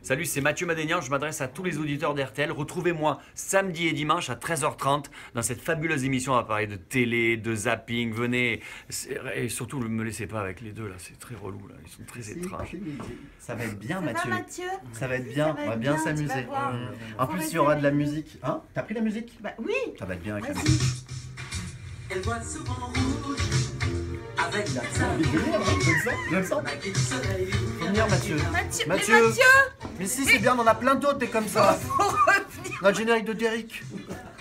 Salut, c'est Mathieu Madénian, je m'adresse à tous les auditeurs d'RTL. Retrouvez-moi samedi et dimanche à 13h30 dans cette fabuleuse émission. On va parler de télé, de zapping. Venez, et surtout ne me laissez pas avec les deux là, c'est très relou là, ils sont très étranges. Ça va être bien, Ça va, Mathieu. Mathieu Ça va être Oui, bien, ça va on va être bien bien, tu vas s'amuser. voir. En Faut plus, il y rester aura de la réveillé. musique. Hein? T'as pris la musique? Bah oui. Ça va être bien avec la Vas-y. musique. Elle voit souvent rouge avec la J'aime ça. maquille du soleil. Faut venir, Mathieu. Mathieu, Mathieu. mais Mathieu Mais si, c'est bien, on en a plein d'autres, t'es comme ça. Faut revenir. Notre générique de Derrick.